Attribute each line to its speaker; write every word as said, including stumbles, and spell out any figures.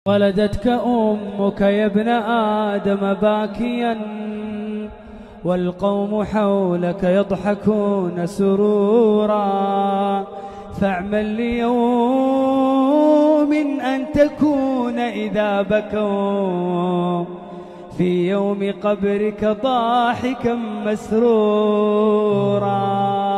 Speaker 1: ولدتك أمك يا ابن آدم باكيا، والقوم حولك يضحكون سرورا، فاعمل ليوم أن تكون إذا بكوا في يوم قبرك ضاحكا مسرورا.